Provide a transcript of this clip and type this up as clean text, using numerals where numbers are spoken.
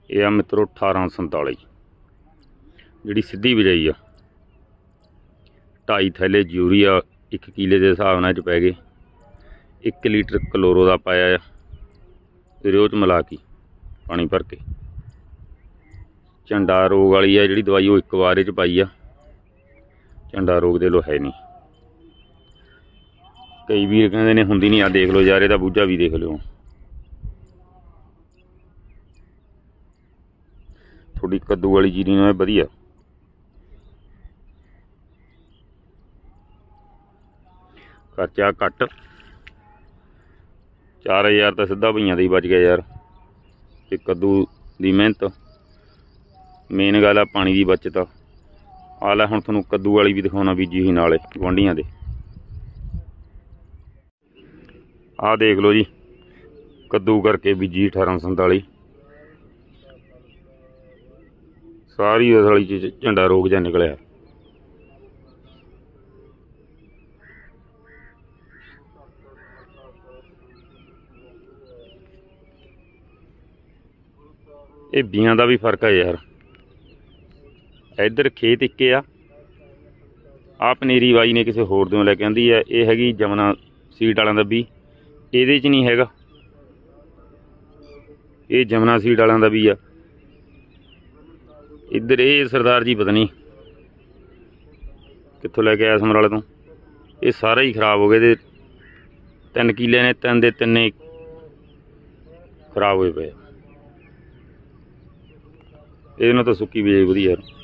यह आ मित्रों 1847 जी सीधी बिजाई आ। 2.5 थैले यूरिया 1 किले के हिसाब नाल पै गए। 1 लीटर क्लोरो का पाया रोज मिला के पानी भर के। झंडा रोग वाली है जी दवाई वो 1 बार पाई आ। झंडा रोग दे लो है नहीं। कई वीर कहते ने हुंदी नहीं। आ देख लो यार, ਇਹਦਾ बूझा भी देख लो। थोड़ी कद्दू वाली जीरी में वधिया। खर्चा घट 4000 तो सीधा भईया ही बच गया यार। ते कद्दू की मेहनत मेन गल आ, पानी की बचत आ। लै हुण तुहानूं कद्दू वाली भी दिखाउणा बीजी ही नाले गुआंढियां दे। आ देख लो जी कद्दू करके बीजी 1847 सारी उस वाली झंडा रोग जा निकलिया। ये बियां का भी फर्क है यार। इधर खेत इक्के आ पनीरी बाई ने किसी होर दों लैके आंदी है। ये हैगी जमुना सीड वालों का भी, ये नहीं हैगा। ये जमुना सीड वालों का भी आ। इधर ये सरदार जी पता नहीं कित्थों लैके आया समराले तो। ये सारा ही खराब हो गए। 3 किले ने 3 दे 3 खराब हुए पे। ये तो सुक्की बिजाई वधिया।